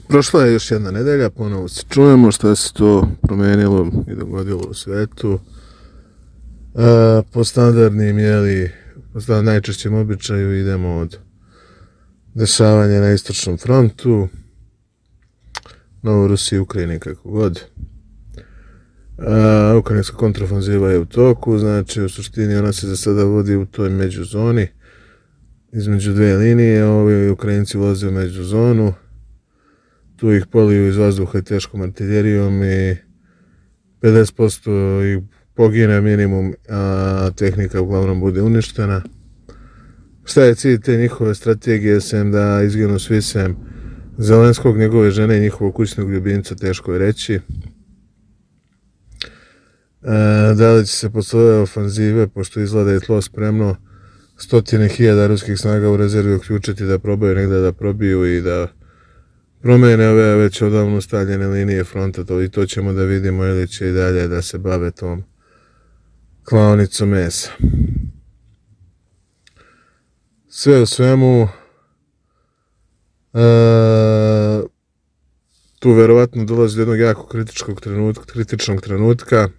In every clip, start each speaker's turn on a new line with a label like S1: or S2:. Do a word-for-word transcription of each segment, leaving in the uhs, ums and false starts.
S1: Prošla je još jedna nedelja, ponovo se čujemo šta se to promenilo i dogodilo u svetu. E, po standardnim, jeli, po standard, najčešćem običaju idemo od dešavanja na istočnom frontu, Novorusiji i Ukrajini, kako god. E, Ukrajinska kontraofanziva je u toku, znači u suštini ona se za sada vodi u toj međuzoni, između dve linije, ovi Ukrajinci ulaze u međuzonu. Tu ih poliju iz vazduha i teškom artiljerijom i pedeset posto ih pogine minimum, a tehnika uglavnom bude uništena. Šta je cilj te njihove strategije, sem da izginu svi sem Zelenskog, njegove žene i njihovog kućnog ljubimca, teško je reći. E, da li će se posle ove ofanzive, pošto izgleda je tlo spremno, stotine hiljada ruskih snaga u rezervi uključiti da probaju negdje da probiju i da promene ove već odavno ustaljene linije fronta, to i to ćemo da vidimo, ili će i dalje da se bave tom klaonicom mesa. Sve u svemu, e, tu verovatno dolazi do jednog jako kritičkog trenutka, kritičnog trenutka,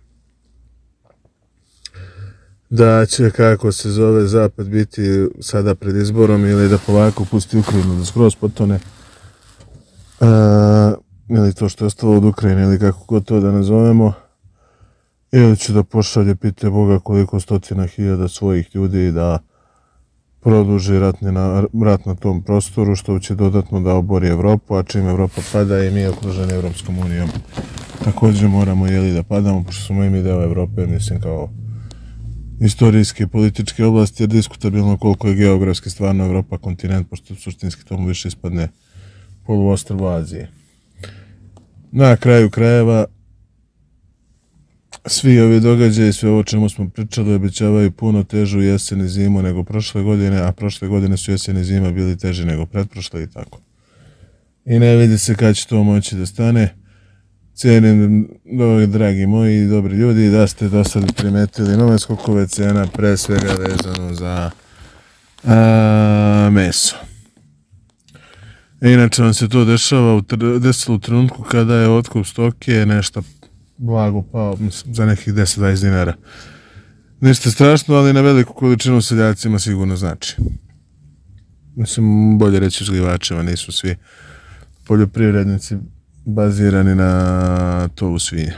S1: da će, kako se zove, Zapad biti sada pred izborom ili da polako pusti Ukrajinu da skroz potone. Uh, ili to što je ostalo od Ukrajine, ili kako god to da nazovemo, ili će da pošalje, pite Boga, koliko stotina hiljada svojih ljudi da produži ratni na, rat na tom prostoru, što će dodatno da obori Evropu, a čim Evropa pada i mi okruženi Evropskom unijom također moramo, jeli, da padamo, pošto smo i mi deo Evrope, mislim, kao istorijske, političke oblasti, jer diskutabilno koliko je geografski stvarno Evropa kontinent, pošto suštinski tomu više ispadne poluostrvo Azije. Na kraju krajeva, svi ovi događaji, sve ovo čemu smo pričali, obećavaju puno težu jesen i zimu nego prošle godine, a prošle godine su jesen i zima bili teži nego pretprošle i tako. I ne vidi se kad će to moći da stane. Cijenim, dragi moji i dobri ljudi, da ste do sad primetili nove skokove cena, pre svega vezano za a, meso. Inače vam se to dešava u, desilo u trenutku kada je otkup stoke nešto blago pao, mislim, za nekih deset do dvadeset dinara. Ništa strašno, ali na veliku količinu seljacima sigurno znači. Mislim, bolje reći uzgajivačima, nisu svi poljoprivrednici bazirani na tovu svinja.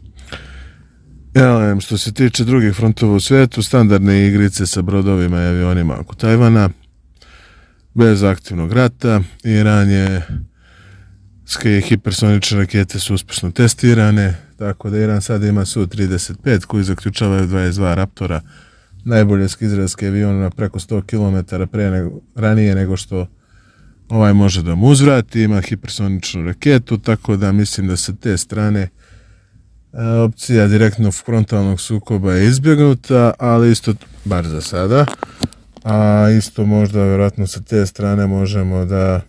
S1: Ja, što se tiče drugih frontova u svijetu, standardne igrice sa brodovima i avionima oko Tajvana, bez aktivnog rata. Iran je, hipersonične rakete su uspešno testirane, tako da Iran sad ima S U trideset pet koji zaključavaju dvadeset dva Raptora, najbolje izraelski avion na preko sto kilometara pre nego, ranije nego što ovaj može da mu uzvrati, ima hipersoničnu raketu, tako da mislim da sa te strane e, opcija direktnog frontalnog sukoba je izbjegnuta, ali isto, bar za sada, a isto možda vjerojatno sa te strane možemo da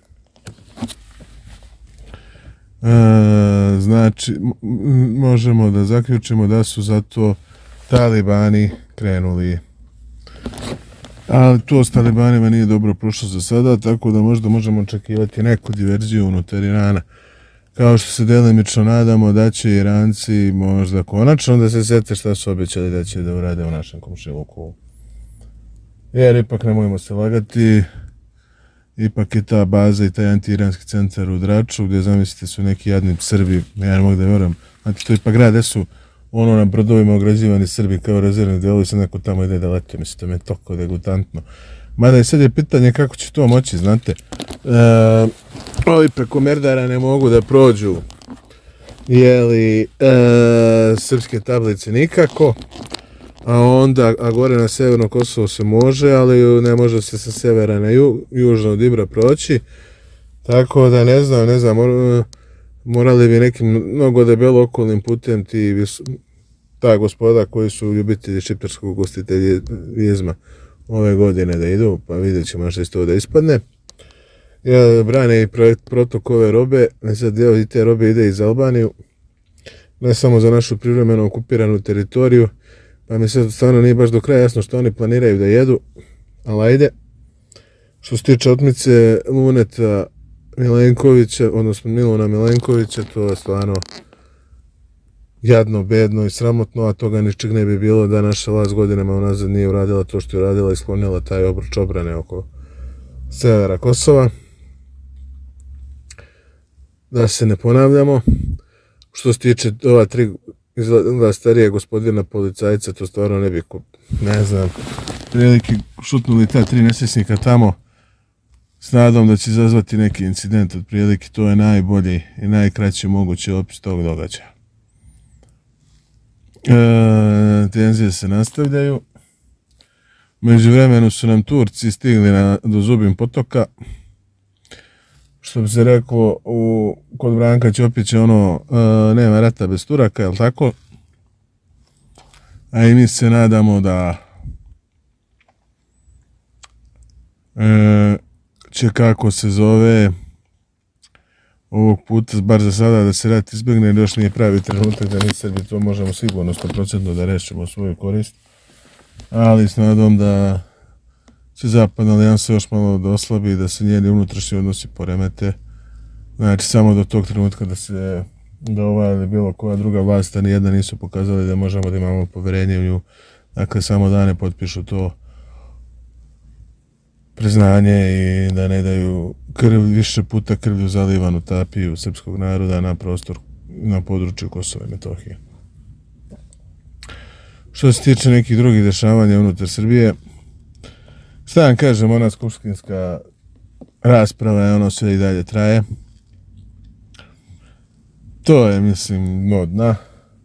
S1: e, znači možemo da zaključimo da su zato talibani krenuli. Ali to s talibanima nije dobro prošlo za sada, tako da možda možemo očekivati neku diverziju unutar Irana. Kao što se delimično nadamo da će Iranci možda konačno da se sete šta su obećali da će da urade u našem komšiluku. Jer ipak nemojmo se lagati, ipak je ta baza i taj anti-iranski centar u Draču, gdje zamislite su neki jadni Srbi, ja ne mogu da vjerujem, znači to ipak grad, gdje su ono na brodovima ograđivani Srbi kao rezervni delovi, sad neko tamo ide da leti, mislim, to mi je toliko degutantno. Mada i sad je pitanje kako će to moći, znate. E, ovi preko Merdara ne mogu da prođu, jeli, e, srpske tablice nikako, a onda, a gore na severno Kosovo se može, ali ne može se sa severa na ju, južno od Ibra proći, tako da ne znam, ne znam, mor, morali bi nekim mnogo debelo okolnim putem ti, ta gospoda koji su ljubitelji šiptarskog gostiteljizma ove godine da idu, pa vidjet ćemo što iz to da ispadne. Ja, brane i protok ove robe, ne sad deo i te robe ide iz Albaniju, ne samo za našu privremeno okupiranu teritoriju, pa mi se stvarno nije baš do kraja jasno što oni planiraju da jedu, ali ajde. Što se tiče otmice luneta Milenkovića, odnosno Miluna Milenkovića, to je stvarno jadno, bedno i sramotno, a toga ničeg ne bi bilo da naša vlast godinama unazad nije uradila to što je uradila i sklonila taj obruč obrane oko severa Kosova. Da se ne ponavljamo. Što se tiče ova tri izgleda starije gospodina policajca, to stvarno ne bi, ne znam, prilike šutnuli ta tri nesvjesnika tamo s nadom da će izazvati neki incident. Od prilike to je najbolji i najkraći mogući opis tog događaja. E, tenzije se nastavljaju. Među vremenu su nam Turci stigli na, do Zubin potoka. Što bi se reklo, u, kod Branka Ćopića ono, e, nema rata bez Turaka, jel tako? A i mi se nadamo da e, će, kako se zove, ovog puta, bar za sada, da se rat izbjegne, jer još nije pravi trenutak da mi Srbi to možemo sigurno sto posto da rešimo svoju korist. Ali s nadom da će Zapadna alijansa još malo da oslabi, da se njeni unutrašnji odnosi poremete. Znači, samo do tog trenutka da se da ova ili bilo koja druga vlast, a nijedna nisu pokazali da možemo da imamo poverenje u nju. Dakle, samo da ne potpišu to priznanje i da ne daju krv, više puta krvlju zalivanu tapiju srpskog naroda na prostor, na području Kosova i Metohije. Što se tiče nekih drugih dešavanja unutar Srbije, šta vam kažem, ona skupštinska rasprava je ono sve i dalje traje. To je, mislim, dno dna.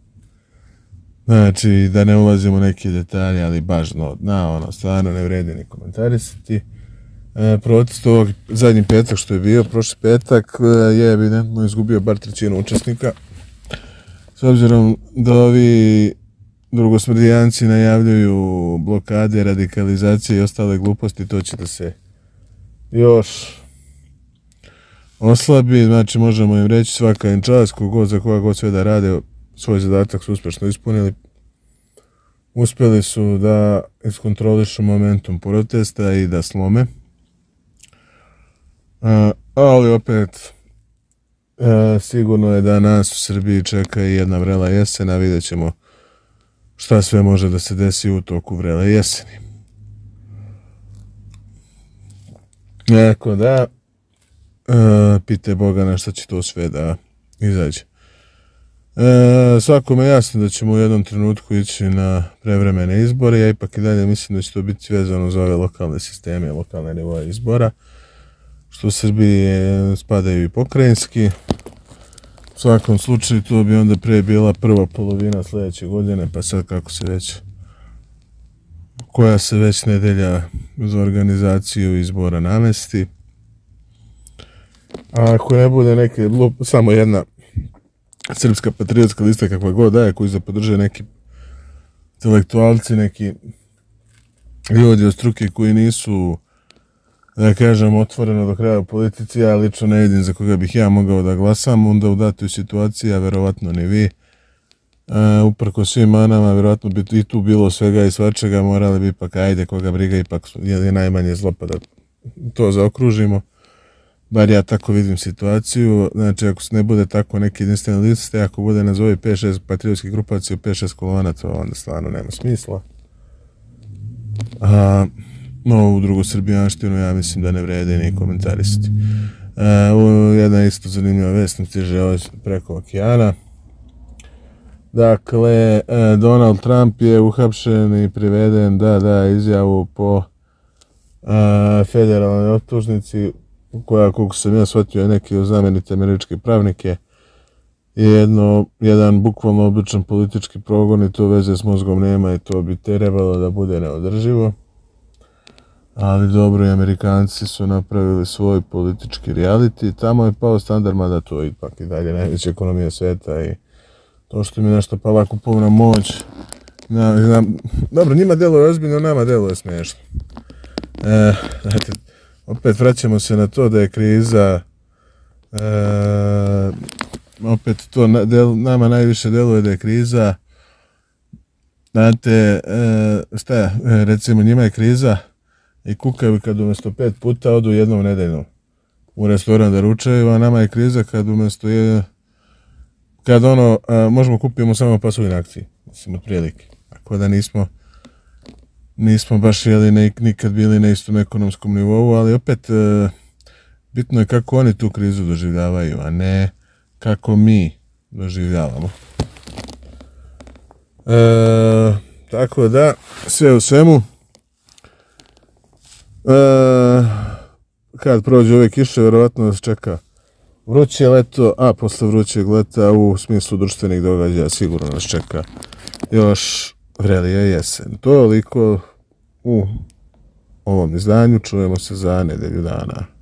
S1: Znači, da ne ulazimo u neke detalje, ali baš dno dna, ono, stvarno ne vredi ni komentarisati. E, protest ovog zadnji petak što je bio, prošli petak, je evidentno izgubio bar trećinu učesnika. S obzirom da ovi drugosmrdijanci najavljuju blokade, radikalizacije i ostale gluposti, to će da se još oslabi. Znači, možemo im reći svaka im čast, kogod za koga god sve da rade, svoj zadatak su uspješno ispunili. Uspjeli su da iskontrolišu momentum protesta i da slome. A, ali opet, e, sigurno je da nas u Srbiji čeka i jedna vrela jesena, vidjet ćemo šta sve može da se desi u toku vrele jeseni. Eko da, e, pite Boga na šta će to sve da izađe. E, svakome je jasno da ćemo u jednom trenutku ići na prevremene izbore, ja ipak i dalje mislim da će to biti vezano za ove lokalne sisteme, lokalne nivoje izbora, što u Srbiji spadaju i pokrajinski. U svakom slučaju to bi onda prije bila prva polovina sljedeće godine, pa sad kako se već, koja se već nedelja za organizaciju izbora namesti. A ako ne bude neke, samo jedna srpska patriotska lista kakva god daje, koju za podrže neki intelektualci, neki ljudi od struke koji nisu, da kažem, otvoreno do kraja u politici, ja lično ne vidim za koga bih ja mogao da glasam, onda u datoj situaciji, a verovatno ni vi, e, uprko svim manama, verovatno bi i tu bilo svega i svačega, morali bi ipak, ajde, koga briga, ipak je najmanje zlo pa da to zaokružimo. Bar ja tako vidim situaciju. Znači, ako se ne bude tako neke jedinstvene liste, ako bude nazovi pet šest patriotskih grupacija u pet šest kolona, to onda stvarno nema smisla. A, no, u drugosrbijanštinu ja mislim da ne vredi ni komentarisati. A, jedna isto zanimljiva vest nam stiže preko okeana. Dakle, Donald Trump je uhapšen i priveden da da izjavu po a, federalnoj optužnici, koja, koliko sam ja shvatio, je neki od znamenite američke pravnike, je jedno, jedan bukvalno običan politički progon i to veze s mozgom nema i to bi trebalo da bude neodrživo. Ali dobro, i Amerikanci su napravili svoj politički reality, tamo je pao standard, mada to je ipak i dalje najveća ekonomija sveta i to što mi je nešto pala kupovna moć. Na, na, dobro, njima deluje ozbiljno, nama deluje smiješno. E, znate, opet vraćamo se na to da je kriza, e, opet to na, del, nama najviše deluje da je kriza, znate, e, šta je, recimo njima je kriza i kukaju kad umjesto pet puta odu jednom nedeljno. u restoran da ručaju, a nama je kriza kad umjesto je, kad ono, a, možemo kupimo samo pasulj na akciji, mislim, od prilike. Tako da nismo, nismo baš jeli ne, nikad bili na istom ekonomskom nivou, ali opet e, bitno je kako oni tu krizu doživljavaju, a ne kako mi doživljavamo. E, tako da, sve u svemu, e, kad prođe ove kiše, vjerovatno nas čeka vruće leto, a posle vrućeg leta u smislu društvenih događaja sigurno nas čeka još vrelija jesen. To je toliko u ovom izdanju, čujemo se za nedelju dana.